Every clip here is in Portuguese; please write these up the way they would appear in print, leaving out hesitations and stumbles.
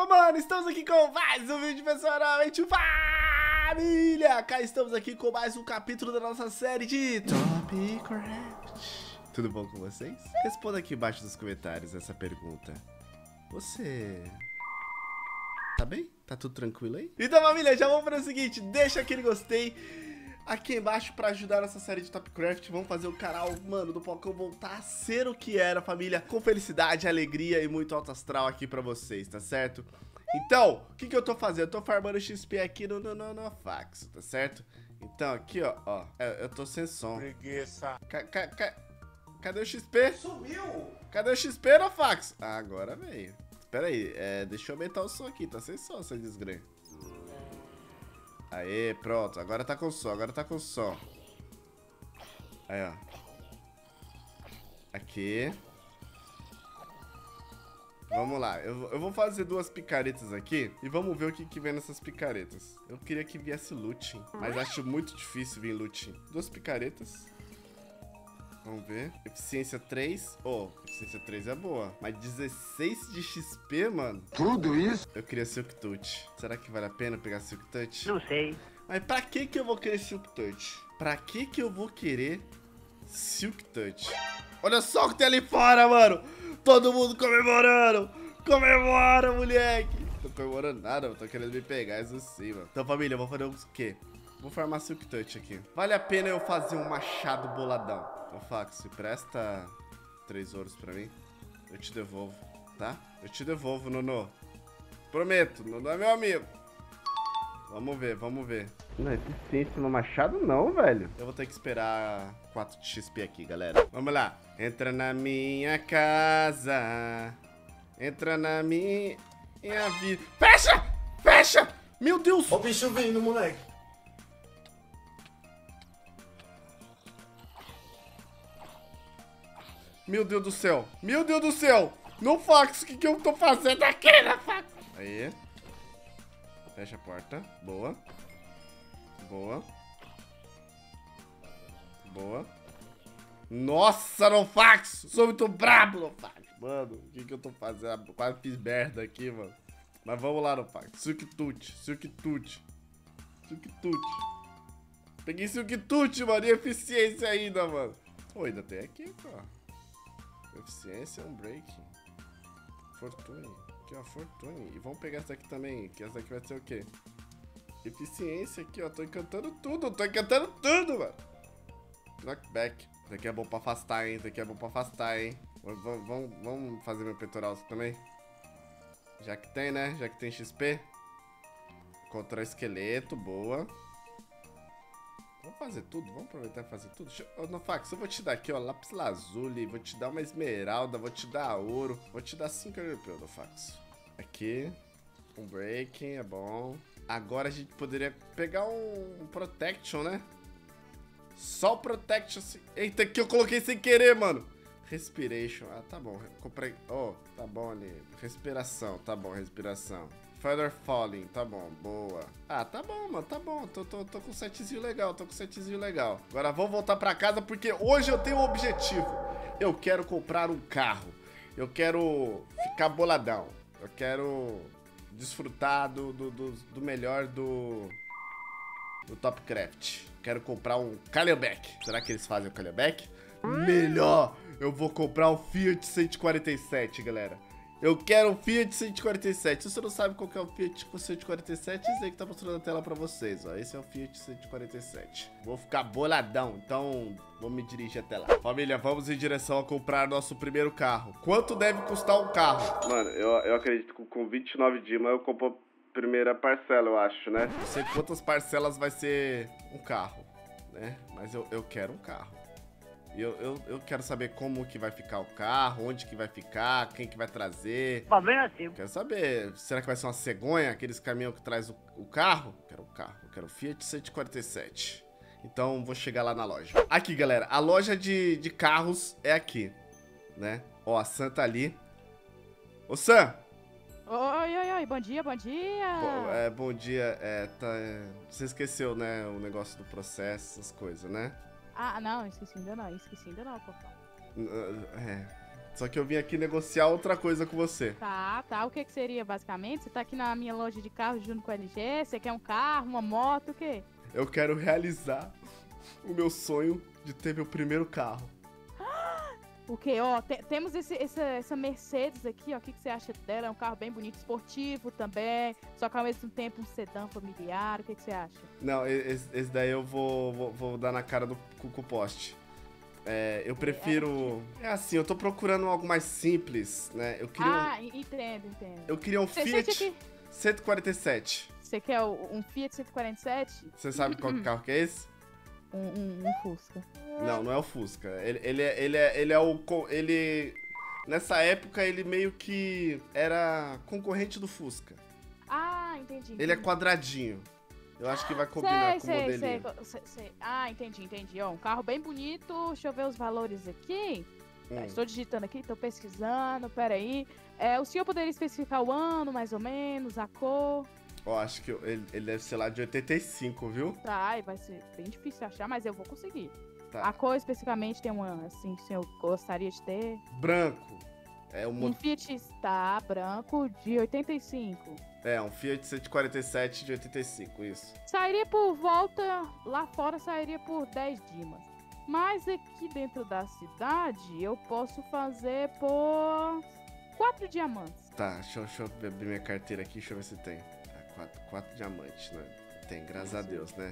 mano, estamos aqui com mais um vídeo, pessoal, novamente, família! Cá estamos aqui com mais um capítulo da nossa série de Topcraft. Tudo bom com vocês? Responda aqui embaixo nos comentários essa pergunta. Você... tá bem? Tá tudo tranquilo aí? Então, família, já vamos para o seguinte, deixa aquele gostei aqui embaixo pra ajudar nessa série de Topcraft. Vamos fazer o canal, mano, do Pocão voltar a ser o que era, família. Com felicidade, alegria e muito alto astral aqui pra vocês, tá certo? Então, o que eu tô fazendo? Eu tô farmando XP aqui no Faxo, tá certo? Então, aqui, ó, eu tô sem som. Preguiça. Cadê o XP? Sumiu! Cadê o XP no Faxo? Ah, agora veio. Espera aí, deixa eu aumentar o som aqui, tá sem som, essa desgrama. Aê, pronto, agora tá com som, Aí, ó. Aqui. Vamos lá, eu vou fazer duas picaretas aqui e vamos ver o que vem nessas picaretas. Eu queria que viesse looting, mas acho muito difícil vir looting. Duas picaretas. Vamos ver. Eficiência 3. Oh, eficiência 3 é boa. Mas 16 de XP, mano. Tudo isso? Eu queria Silk Touch. Será que vale a pena pegar Silk Touch? Não sei. Mas pra que eu vou querer Silk Touch? Pra que eu vou querer Silk Touch? Olha só o que tem ali fora, mano. Todo mundo comemorando. Comemora, moleque. Tô comemorando nada, eu tô querendo me pegar, isso sim, mano. Então, família, eu vou fazer o quê? Vou farmar Silk Touch aqui. Vale a pena eu fazer um machado boladão. Ô, Fax, presta 3 ouros pra mim. Eu te devolvo, tá? Eu te devolvo, Nono. Prometo, Nono é meu amigo. Vamos ver, vamos ver. Não, eficiência no machado não, velho. Eu vou ter que esperar 4 de XP aqui, galera. Vamos lá. Entra na minha casa. Entra na minha vida. Fecha! Fecha! Meu Deus! Ó o bicho vindo, moleque. Meu Deus do céu. Meu Deus do céu. No Fax, o que eu tô fazendo aqui na Fax? Aí. Fecha a porta. Boa. Boa. Boa. Nossa, no Fax. Sou muito brabo no Fax. Mano, o que eu tô fazendo? Quase fiz merda aqui, mano. Mas vamos lá no Fax. Silk Touch. Silk Touch. Silk Touch. Peguei Silk Touch, mano. E eficiência ainda, mano. Pô, ainda tem aqui, pô. Eficiência, um break. Fortune. Aqui, ó, Fortune. E vamos pegar essa daqui também, que essa daqui vai ser o quê? Eficiência aqui, ó. Tô encantando tudo, mano. Knockback. Isso aqui é bom pra afastar, hein? Isso aqui é bom pra afastar, hein? Vamos fazer meu peitoral também? Já que tem, né? Já que tem XP. Contra esqueleto, boa. Vamos fazer tudo, vamos aproveitar e fazer tudo. No Fax, eu vou te dar aqui, ó, lápis lazuli, vou te dar uma esmeralda, vou te dar ouro, vou te dar 5 europeu, no Fax. Aqui, um breaking, é bom. Agora a gente poderia pegar um protection, né? Só o protection, assim. Eita, que eu coloquei sem querer, mano. Respiration, ah, tá bom, comprei, oh, tá bom ali. Respiração, tá bom, respiração. Feather Falling, tá bom, boa. Ah, tá bom, mano, tá bom. Tô com um setzinho legal, Agora vamos voltar pra casa porque hoje eu tenho um objetivo. Eu quero comprar um carro. Eu quero ficar boladão. Eu quero desfrutar do melhor do Topcraft. Quero comprar um Caleback. Será que eles fazem o Caleback? Melhor! Eu vou comprar um Fiat 147, galera. Eu quero um Fiat 147. Se você não sabe qual que é o Fiat 147, esse aí que tá mostrando na tela pra vocês, ó. Esse é o Fiat 147. Vou ficar boladão, então vou me dirigir até lá. Família, vamos em direção a comprar nosso primeiro carro. Quanto deve custar um carro? Mano, eu acredito que com 29 dimas eu compro a primeira parcela, eu acho, né? Não sei quantas parcelas vai ser um carro, né? Mas eu quero um carro. Eu quero saber como que vai ficar o carro, onde que vai ficar, quem que vai trazer. Problema é seu. Quero saber, será que vai ser uma cegonha, aqueles caminhões que traz o carro? Quero o carro, eu quero o Fiat 147. Então vou chegar lá na loja. Aqui, galera, a loja de carros é aqui, né? Ó, a Sam tá ali. Ô, Sam! Oi, bom dia. Bom dia, você esqueceu, né, o negócio do processo, essas coisas, né? Ah, não, esqueci ainda não, papai. Só que eu vim aqui negociar outra coisa com você. Tá. O que seria, basicamente? Você tá aqui na minha loja de carros junto com a LG, você quer um carro, uma moto, o quê? Eu quero realizar o meu sonho de ter meu primeiro carro. O quê? Ó, temos essa Mercedes aqui, ó. O que você acha dela? É um carro bem bonito, esportivo também, só que ao mesmo tempo um sedã familiar. O que você acha? Não, esse daí eu vou dar na cara do Cuco Poste. Eu prefiro... É assim, eu tô procurando algo mais simples, né? Eu queria Entendo. Eu queria um Fiat 147. Você quer um Fiat 147? Você sabe qual que carro que é esse? Um Fusca. Não é o Fusca. Ele é o... Nessa época, ele meio que era concorrente do Fusca. Entendi. Ele é quadradinho. Eu acho que vai combinar com o modelinho. Sei. Entendi. Ó, um carro bem bonito. Deixa eu ver os valores aqui. Estou digitando aqui, estou pesquisando. Peraí. O senhor poderia especificar o ano, mais ou menos, a cor? Ó, acho que ele deve ser lá de 85, viu? Tá, vai ser bem difícil achar, mas eu vou conseguir. Tá. A cor especificamente tem uma, assim, que o senhor gostaria de ter? Branco. Um Fiat está branco de 85. Um Fiat 147 de 85, isso. Sairia por volta, lá fora sairia por 10 dimas. Mas aqui dentro da cidade eu posso fazer por 4 diamantes. Tá, deixa eu abrir minha carteira aqui, deixa eu ver se tem. 4 diamantes, né? Tem, graças a Deus, né?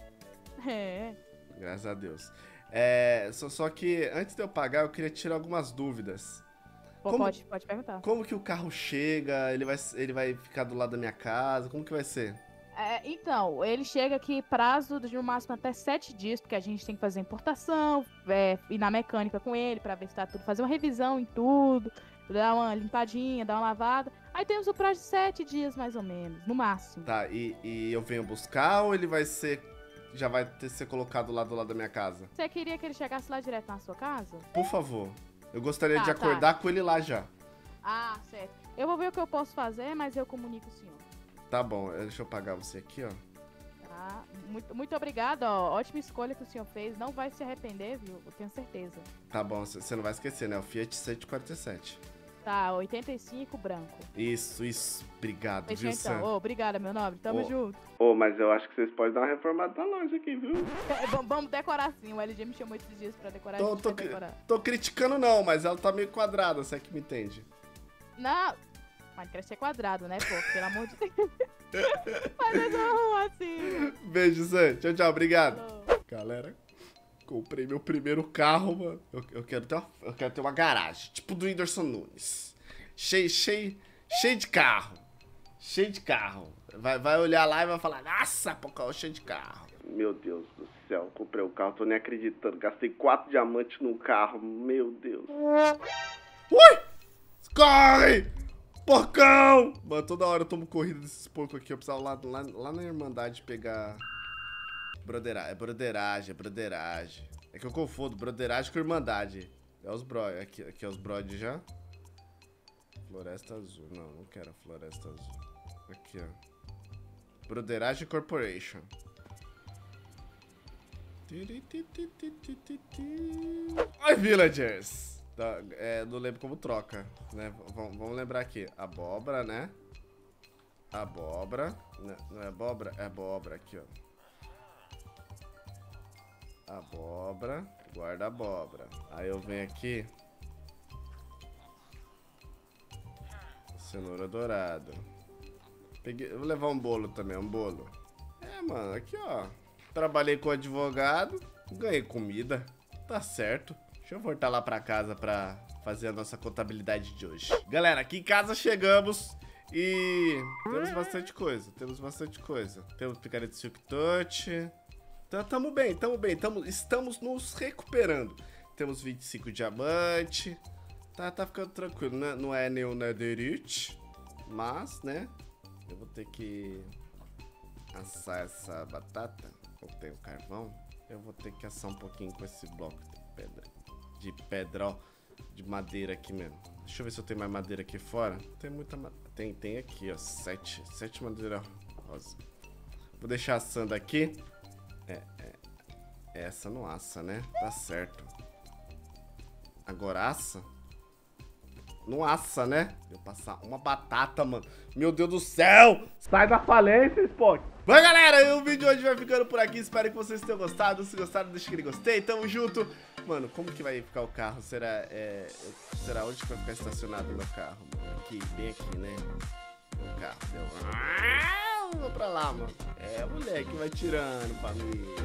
Graças a Deus. Só que antes de eu pagar, eu queria tirar algumas dúvidas. Pode perguntar. Como que o carro chega? Ele vai ficar do lado da minha casa? Como que vai ser? Então, ele chega aqui prazo de no máximo até 7 dias, porque a gente tem que fazer importação, ir na mecânica com ele pra ver se tá tudo, fazer uma revisão em tudo, dar uma limpadinha, dar uma lavada. Aí temos o prazo de 7 dias, mais ou menos, no máximo. Tá, e eu venho buscar ou ele vai ser... Já vai ser colocado lá do lado da minha casa? Você queria que ele chegasse lá direto na sua casa? Por favor. Eu gostaria de acordar com ele lá já. Certo. Eu vou ver o que eu posso fazer, mas eu comunico o senhor. Tá bom, deixa eu pagar você aqui, ó. Tá, muito obrigado, ó. Ótima escolha que o senhor fez. Não vai se arrepender, viu? Eu tenho certeza. Tá bom, você não vai esquecer, né? O Fiat 147. Tá, 85 branco. Isso. Obrigado, Fechou, viu, Sam? então. Obrigada, meu nobre. Tamo junto. Mas eu acho que vocês podem dar uma reformada na loja aqui, viu? Vamos decorar sim. O LG me chamou esses dias pra decorar. Tô criticando não, mas ela tá meio quadrada, se é que me entende. Não, Minecraft é quadrado, né, pô? Pelo amor de Deus. Mas eu não assim. Beijo, Sam. Tchau, obrigado. Falou. Galera, comprei meu primeiro carro, mano. Eu quero ter uma garagem, tipo do Whindersson Nunes. Cheio de carro. Cheio de carro. Vai olhar lá e vai falar, nossa, pô, cheio de carro. Meu Deus do céu, comprei o carro, tô nem acreditando. Gastei 4 diamantes no carro, meu Deus. Ui! Corre! Porcão! Mano, toda hora eu tomo corrida desses porcos aqui. Eu precisava lá na Irmandade pegar... Broderagem. É que eu confundo broderagem com Irmandade. É os brod. Aqui é os brod já. Floresta Azul. Não quero a Floresta Azul. Aqui, ó. Broderagem Corporation. Oi, villagers! Não lembro como troca, né? Vamos lembrar aqui. Abóbora, né? Abóbora. Não é abóbora? É abóbora aqui, ó. Abóbora. Guarda abóbora. Aí eu venho aqui. Cenoura dourada. Vou levar um bolo também, um bolo. Mano, aqui, ó. Trabalhei com advogado, ganhei comida. Tá certo. Deixa eu voltar lá pra casa pra fazer a nossa contabilidade de hoje. Galera, aqui em casa chegamos e temos bastante coisa. Temos picareta Silk Touch. Tamo bem. Estamos nos recuperando. Temos 25 diamantes. Tá ficando tranquilo, né? Não é nenhum netherite, mas, né? Eu vou ter que assar essa batata. Eu tenho carvão. Eu vou ter que assar um pouquinho com esse bloco de pedra, ó, de madeira aqui mesmo. Deixa eu ver se eu tenho mais madeira aqui fora. Tem muita madeira. Tem aqui, ó, 7 madeira rosa. Vou deixar assando aqui. Essa não assa, né? Tá certo. Agora assa? Não assa, né? Eu passar uma batata, mano. Meu Deus do céu! Sai da falência, Spock! Bom, galera, o vídeo de hoje vai ficando por aqui. Espero que vocês tenham gostado. Se gostaram, deixa aquele gostei. Tamo junto. Mano, como que vai ficar o carro? Será onde que vai ficar estacionado o meu carro? Mano? Aqui, bem aqui, né? O carro deu... Vou pra lá, mano. É, moleque, vai tirando, família.